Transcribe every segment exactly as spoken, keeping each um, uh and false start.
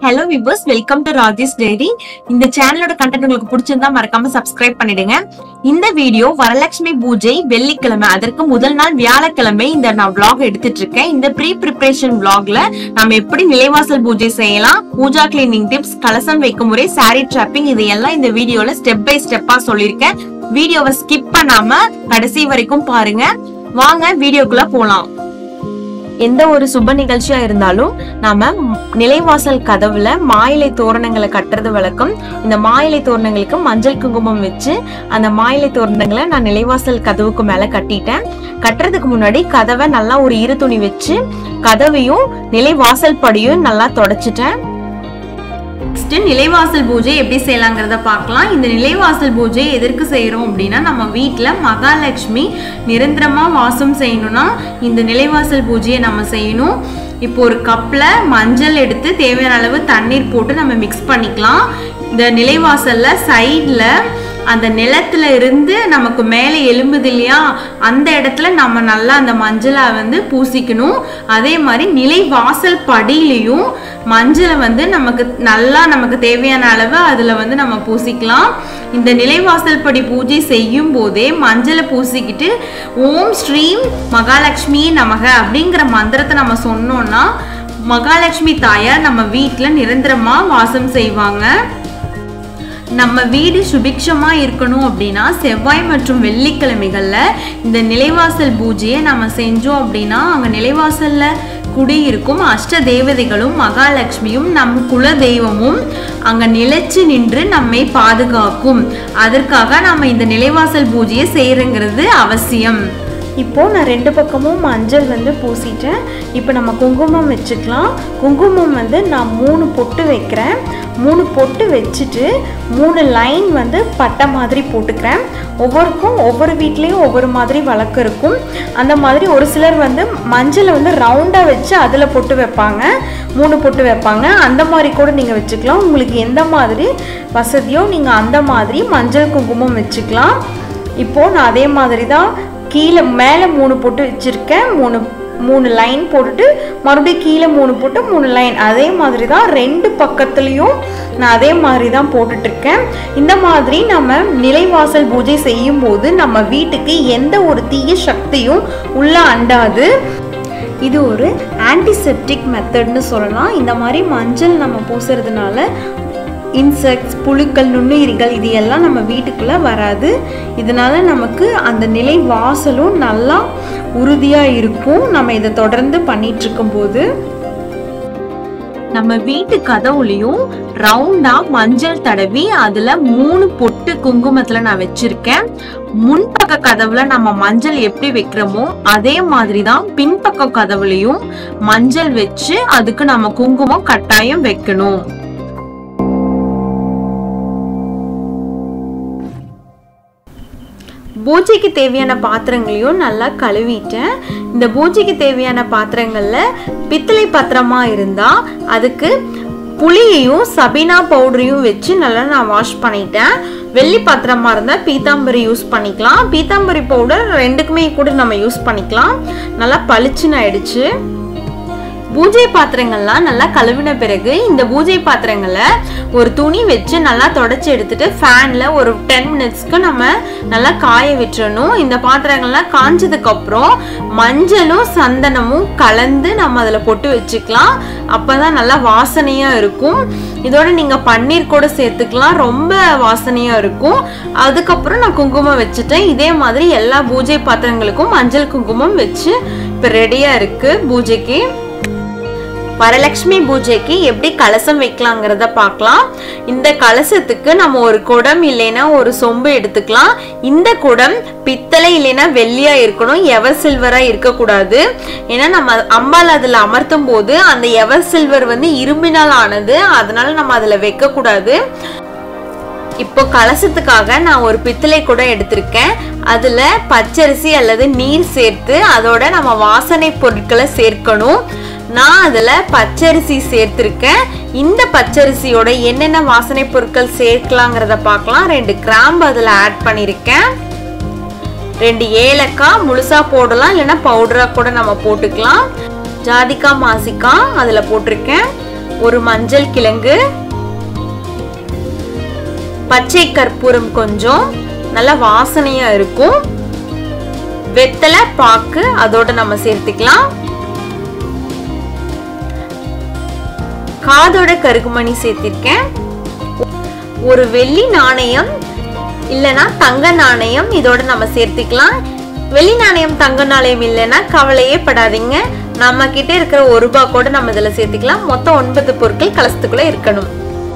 Hello viewers, welcome to Raji's Dairy. இந்த சேனலோட content உங்களுக்கு பிடிச்சிருந்தா மறக்காம சப்ஸ்கிரைப் பண்ணிடுங்க. இந்த வீடியோ வரலட்சுமி பூஜை வெள்ளிக்கிழமை, அதற்கு முதல் நாள் வியாழக்கிழமை இந்த நான் vlog எடுத்துட்டு இருக்கேன். இந்த ப்ரீ பிரிப்பரேஷன் vlogல நாம எப்படி நிலைவாசல் பூஜை செய்யலாம், பூஜா கிளீனிங் டிப்ஸ், கலசம் வைக்கும் முறை, சாரி டிராப்பிங், இதையெல்லாம் இந்த வீடியோல ஸ்டெப் பை ஸ்டெப்பா சொல்லியிருக்கேன். வீடியோவை ஸ்கிப் பண்ணாம கடைசி வரைக்கும் பாருங்க. வாங்க வீடியோக்குள்ள போலாம். எந்த ஒரு சுப நிகழ்ச்சியா இருந்தாலும் நாம நிலைவாசல் கதவுல மாயிலை தோரணங்களை கட்டுறது வழக்கம். இந்த மாயிலை தோரணங்களுக்கு மஞ்சள் குங்குமம் வச்சு அந்த மாயிலை தோரணங்களை நான் நிலைவாசல் கதவுக்கு மேல கட்டிட்டேன். கட்டுறதுக்கு முன்னாடி கதவை நல்லா ஒரு ஈர துணி வச்சு கதவையும் நிலைவாசல் படியும் நல்லா தொடச்சிட்டேன். நிலைவாசல் பூஜை எப்படி செய்யலாங்கிறத பார்க்கலாம். இந்த நிலைவாசல் பூஜை எதற்கு செய்யறோம் அப்படின்னா, நம்ம வீட்டுல மகாலட்சுமி நிரந்தரமா வாசம் செய்யணும்னா இந்த நிலைவாசல் பூஜையை நம்ம செய்யணும். இப்போ ஒரு கப்ல மஞ்சள் எடுத்து தேவையான அளவு தண்ணீர் போட்டு நம்ம மிக்ஸ் பண்ணிக்கலாம். இந்த நிலைவாசல்ல சைட்ல அந்த நிலத்துல இருந்து நமக்கு மேலே எலும்புது இல்லையா, அந்த இடத்துல நம்ம நல்லா அந்த மஞ்சளை வந்து பூசிக்கணும். அதே மாதிரி நிலைவாசல் படியிலையும் மஞ்சளை வந்து நமக்கு நல்லா நமக்கு தேவையான அளவு அதுல வந்து நம்ம பூசிக்கலாம். இந்த நிலைவாசல் படி பூஜை செய்யும் போதே மஞ்சளை பூசிக்கிட்டு ஓம் ஸ்ரீம் மகாலட்சுமி நமக அப்படிங்கிற மந்திரத்தை நம்ம சொன்னோம்னா மகாலட்சுமி தாயார் நம்ம வீட்டுல நிரந்தரமா வாசம் செய்வாங்க. நம்ம வீடு சுபிக்ஷமா இருக்கணும் அப்படின்னா செவ்வாய் மற்றும் வெள்ளிக்கிழமைகள்ல இந்த நிலைவாசல் பூஜையை நம்ம செஞ்சோம் அப்படின்னா அங்க நிலைவாசல்ல குடியிருக்கும் அஷ்ட தேவதைகளும் மகாலட்சுமியும் நம் குல தெய்வமும் அங்க நிலைச்சு நின்று நம்மை பாதுகாக்கும். அதற்காக நம்ம இந்த நிலைவாசல் பூஜையை செய்யறங்கிறது அவசியம். இப்போ நான் ரெண்டு பக்கமும் மஞ்சள் வந்து பூசிட்டேன். இப்போ நம்ம குங்குமம் வச்சுக்கலாம். குங்குமம் வந்து நான் மூணு பொட்டு வைக்கிறேன். மூணு பொட்டு வச்சுட்டு மூணு லைன் வந்து பட்டை மாதிரி போட்டுக்கிறேன். ஒவ்வொருக்கும் ஒவ்வொரு வீட்லேயும் ஒவ்வொரு மாதிரி வழக்கம் இருக்கும். அந்த மாதிரி ஒரு சிலர் வந்து மஞ்சளை வந்து ரவுண்டாக வச்சு அதில் பொட்டு வைப்பாங்க, மூணு பொட்டு வைப்பாங்க. அந்த மாதிரி கூட நீங்கள் வச்சுக்கலாம். உங்களுக்கு எந்த மாதிரி வசதியோ நீங்கள் அந்த மாதிரி மஞ்சள் குங்குமம் வச்சுக்கலாம். இப்போது நான் அதே மாதிரி தான் கீழே மேலே மூணு பொட்டு வச்சுருக்கேன். மூணு மூணு லைன் போட்டுட்டு மறுபடியும் கீழே மூணு போட்டு மூணு லைன், அதே மாதிரி தான் ரெண்டு பக்கத்துலேயும் நான் அதே மாதிரி தான் போட்டுட்ருக்கேன். இந்த மாதிரி நம்ம நிலைவாசல் பூஜை செய்யும் போது நம்ம வீட்டுக்கு எந்த ஒரு தீய சக்தியும் உள்ள அண்டாது. இது ஒரு ஆன்டிசெப்டிக் மெத்தட்னு சொல்லலாம். இந்த மாதிரி மஞ்சள் நம்ம பூசுறதுனால இன்செக்ட்ஸ், புழுக்கள், நுண்ணுயிரிகள் இது எல்லாம் நம்ம வீட்டுக்குள்ளே வராது. இதனால நமக்கு அந்த நிலை வாசலும் நல்லா உறுதியாக இருக்கும். நம்ம இதை தொடர்ந்து பண்ணிட்டு இருக்கும் போது நம்ம வீட்டு கதவுலையும் ரவுண்டா மஞ்சள் தடவி அதுல மூணு பொட்டு குங்குமத்துல நான் வச்சிருக்கேன். முன்பக்க கதவுல நம்ம மஞ்சள் எப்படி வைக்கிறோமோ அதே மாதிரிதான் பின்பக்க கதவுலையும் மஞ்சள் வச்சு அதுக்கு நம்ம குங்குமம் கட்டாயம் வைக்கணும். பூஜைக்கு தேவையான பாத்திரங்களையும் நல்லா கழுவிட்டேன். இந்த பூஜைக்கு தேவையான பாத்திரங்கள்ல பித்தளை பாத்திரமா இருந்தா அதுக்கு புளியையும் சபீனா பவுடரையும் வச்சு நல்லா நான் வாஷ் பண்ணிட்டேன். வெள்ளி பாத்திரமா இருந்தா பீத்தாம்பரி யூஸ் பண்ணிக்கலாம். பீத்தாம்பரி பவுடர் ரெண்டுக்குமே கூட நம்ம யூஸ் பண்ணிக்கலாம். நல்லா பளிச்சுன்னு ஆயிடுச்சு. பூஜை பாத்திரங்கள்லாம் நல்லா கழுவின பிறகு இந்த பூஜை பாத்திரங்களை ஒரு துணி வச்சு நல்லா தொடச்சி எடுத்துட்டு ஃபேன்ல ஒரு டென் மினிட்ஸ்க்கு நம்ம நல்லா காய விட்டுறணும். இந்த பாத்திரங்கள்லாம் காஞ்சதுக்கு அப்புறம் மஞ்சளும் சந்தனமும் கலந்து நம்ம அதுல போட்டு வச்சுக்கலாம். அப்பதான் நல்லா வாசனையா இருக்கும். இதோட நீங்க பன்னீர் கூட சேர்த்துக்கலாம், ரொம்ப வாசனையா இருக்கும். அதுக்கப்புறம் நான் குங்குமம் வச்சுட்டேன். இதே மாதிரி எல்லா பூஜை பாத்திரங்களுக்கும் மஞ்சள் குங்குமம் வச்சு இப்ப ரெடியா இருக்கு பூஜைக்கு. வரலட்சுமி பூஜைக்கு எப்படி கலசம் வைக்கலாங்கிறத பார்க்கலாம். இந்த கலசத்துக்கு நம்ம ஒரு குடம் இல்லைன்னா ஒரு சொம்பு எடுத்துக்கலாம். இந்த குடம் பித்தளை இல்லைன்னா வெள்ளியா இருக்கணும், எவர் சில்வரா இருக்கக்கூடாது. ஏன்னா நம்ம அம்பாள் அதுல அமர்த்தும் போது அந்த எவர் சில்வர் வந்து இரும்பினால் ஆனது, அதனால நம்ம அதுல வைக்க கூடாது. இப்போ கலசத்துக்காக நான் ஒரு பித்தளை குடம் எடுத்திருக்கேன். அதுல பச்சரிசி அல்லது நீர் சேர்த்து அதோட நம்ம வாசனை பொருட்களை சேர்க்கணும். நான் அதுல பச்சரிசி சேர்த்திருக்கேன். இந்த பச்சரிசியோட என்னென்ன வாசனை பொருட்கள் சேர்க்கலாங்கிறத பார்க்கலாம். ரெண்டு கிராம்பு அதுல ஆட் பண்ணிருக்கேன். ரெண்டு ஏலக்காய் முழுசா போடலாம், இல்லைன்னா பவுடரா கூட நம்ம போட்டுக்கலாம். ஜாதிக்காய் மாசிக்காய் அதுல போட்டிருக்கேன். ஒரு மஞ்சள் கிழங்கு, பச்சை கற்பூரம் கொஞ்சம் நல்ல வாசனையா இருக்கும், வெத்தலை பாக்கு அதோட நம்ம சேர்த்துக்கலாம், காதோட கருகுமணி சேர்த்திருக்கேன், ஒரு வெள்ளி நாணயம் இல்லனா தங்க நாணயம் இதோட நம்ம சேர்த்துக்கலாம். வெள்ளி நாணயம் தங்க நாணயம் இல்லைன்னா கவலையே படாதீங்க, நம்ம கிட்ட இருக்கிற ஒரு ரூபாய் கூட நம்ம இதுல சேர்த்துக்கலாம். மொத்தம் ஒன்பது பொருட்கள் கலசத்துக்குள்ள இருக்கணும்.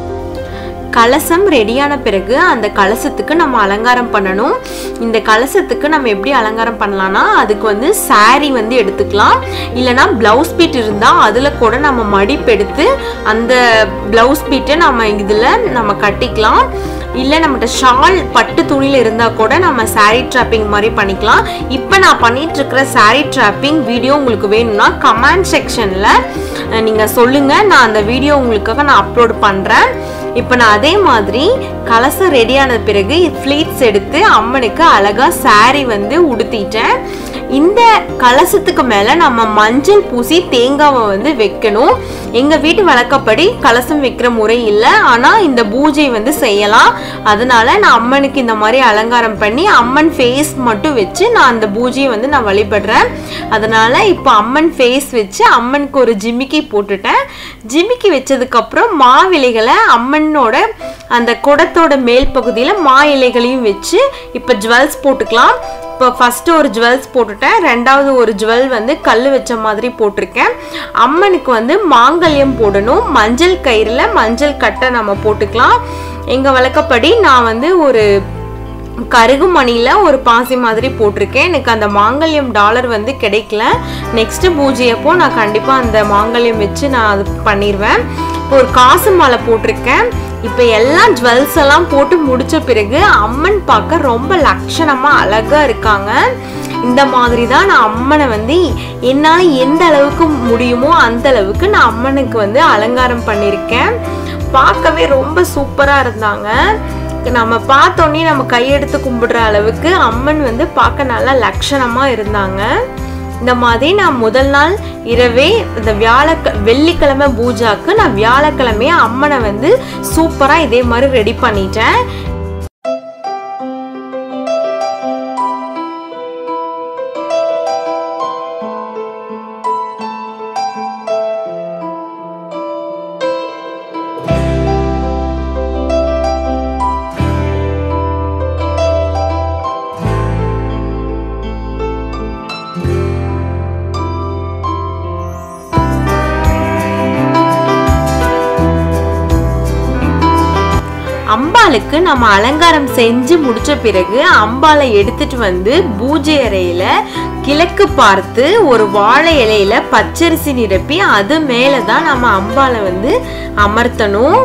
கலசம் ரெடியான பிறகு அந்த கலசத்துக்கு நம்ம அலங்காரம் பண்ணணும். இந்த கலசத்துக்கு நம்ம எப்படி அலங்காரம் பண்ணலாம்னா அதுக்கு வந்து சாரி வந்து எடுத்துக்கலாம், இல்லைனா பிளவுஸ் பீட் இருந்தால் அதில் கூட நம்ம மடிப்பெடுத்து அந்த பிளவுஸ் பீட்டை நம்ம இதில் நம்ம கட்டிக்கலாம். இல்லை நம்மகிட்ட ஷால் பட்டு துணியில் இருந்தால் கூட நம்ம சாரீ ட்ராப்பிங் மாதிரி பண்ணிக்கலாம். இப்போ நான் பண்ணிட்டு இருக்கிற சாரீ ட்ராப்பிங் வீடியோ உங்களுக்கு வேணும்னா கமெண்ட் செக்ஷனில் நீங்கள் சொல்லுங்கள், நான் அந்த வீடியோ உங்களுக்காக நான் அப்லோட் பண்ணுறேன். இப்போ நான் அதே மாதிரி கலசம் ரெடியான பிறகு ஃப்ளீட்ஸ் எடுத்து அம்மனுக்கு அழகா சாரி வந்து உடுத்திட்டேன். இந்த கலசத்துக்கு மேல நம்ம மஞ்சள் பூசி தேங்காவை வந்து வைக்கணும். எங்க வீட்டு வழக்கப்படி கலசம் வைக்கிற முறை இல்லை, ஆனா இந்த பூஜை வந்து செய்யலாம். அதனால நான் அம்மனுக்கு இந்த மாதிரி அலங்காரம் பண்ணி அம்மன் ஃபேஸ் மட்டும் வச்சு நான் அந்த பூஜையை வந்து நான் வழிபடுறேன். அதனால இப்போ அம்மன் ஃபேஸ் வச்சு அம்மனுக்கு ஒரு ஜிமிக்கி போட்டுட்டேன். ஜிமிக்கி வச்சதுக்கு அப்புறம் மாவிலைகளை அம்மனோட அந்த குடத்தோட மேல் பகுதியில் மா இலைகளையும் வச்சு இப்போ ஜுவல்ஸ் போட்டுக்கலாம். இப்போ ஃபஸ்ட்டு ஒரு ஜுவல்ஸ் போட்டுட்டேன், ரெண்டாவது ஒரு ஜுவல் வந்து கல் வச்ச மாதிரி போட்டிருக்கேன். அம்மனுக்கு வந்து மாங்கல்யம் போடணும், மஞ்சள் கயிறில் மஞ்சள் கட்டை நம்ம போட்டுக்கலாம். எங்கள் வழக்கப்படி நான் வந்து ஒரு கருகுமணியில் ஒரு பாசி மாதிரி போட்டிருக்கேன். எனக்கு அந்த மாங்கல்யம் டாலர் வந்து கிடைக்கல. நெக்ஸ்ட்டு பூஜை அப்போ நான் கண்டிப்பாக அந்த மாங்கல்யம் வச்சு நான் அது பண்ணிடுவேன். இப்போ ஒரு காசு மாலை போட்டிருக்கேன். இப்போ எல்லாம் ஜுவல்ஸ் எல்லாம் போட்டு முடிச்ச பிறகு அம்மன் பார்க்க ரொம்ப லட்சணமாக அழகாக இருக்காங்க. இந்த மாதிரி தான் நான் அம்மனை வந்து என்னால் எந்த அளவுக்கு முடியுமோ அந்த அளவுக்கு நான் அம்மனுக்கு வந்து அலங்காரம் பண்ணியிருக்கேன். பார்க்கவே ரொம்ப சூப்பராக இருந்தாங்க. நம்ம பார்த்தோன்னே நம்ம கையெடுத்து கும்பிடுற அளவுக்கு அம்மன் வந்து பார்க்க நல்லா லட்சணமாக இருந்தாங்க. இந்த மாதிரி நான் முதல் நாள் இரவே இந்த வியாழக்க வெள்ளிக்கிழமை பூஜாக்கு நான் வியாழக்கிழமையே அம்மனை வந்து சூப்பராக இதே மாதிரி ரெடி பண்ணிட்டேன். அம்பாளுக்கு நம்ம அலங்காரம் செஞ்சு முடிச்ச பிறகு அம்பாளை எடுத்துட்டு வந்து பூஜை அறையில கிழக்கு பார்த்து ஒரு வாழை இலையில பச்சரிசி நிரப்பி அது மேலதான் நம்ம அம்பாளை வந்து அமர்த்தணும்.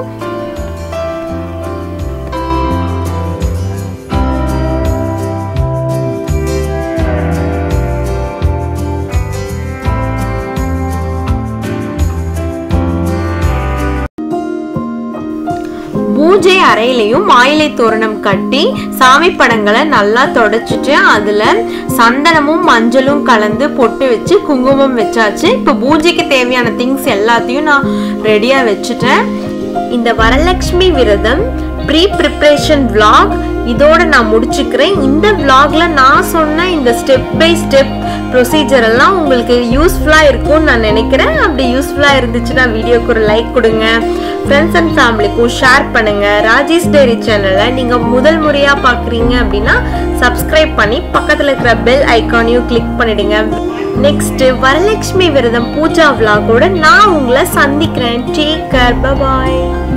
பூஜை அறையிலையும் மாயிலை தோரணம் கட்டி சாமி படங்களை நல்லா தொடச்சிட்டு அதுல சந்தனமும் மஞ்சளும் கலந்து பொட்டு வச்சு குங்குமம் வச்சாச்சு. இப்போ பூஜைக்கு தேவையான திங்ஸ் எல்லாத்தையும் நான் ரெடியா வச்சுட்டேன். இந்த வரலட்சுமி விரதம் ப்ரீ ப்ரிப்ரேஷன் விளாக் இதோட நான் முடிச்சுக்கிறேன். இந்த விளாக்ல நான் சொன்ன இந்த ஸ்டெப் பை ஸ்டெப் ப்ரொசீஜர் எல்லாம் உங்களுக்கு யூஸ்ஃபுல்லாக இருக்கும்னு நான் நினைக்கிறேன். அப்படி யூஸ்ஃபுல்லாக இருந்துச்சுன்னா வீடியோக்கு ஒரு லைக் கொடுங்க, ஃப்ரெண்ட்ஸ் அண்ட் ஃபேமிலிக்கும் ஷேர் பண்ணுங்க. ராஜேஷ் டைரி சேனலை நீங்கள் முதல் முறையாக பார்க்குறீங்க அப்படின்னா சப்ஸ்கிரைப் பண்ணி பக்கத்தில் இருக்கிற பெல் ஐக்கானையும் கிளிக் பண்ணிடுங்க. நெக்ஸ்ட் வரலட்சுமி விரதம் பூஜா விளாகோட நான் உங்களை சந்திக்கிறேன். டேக் கேர், பை பாய்.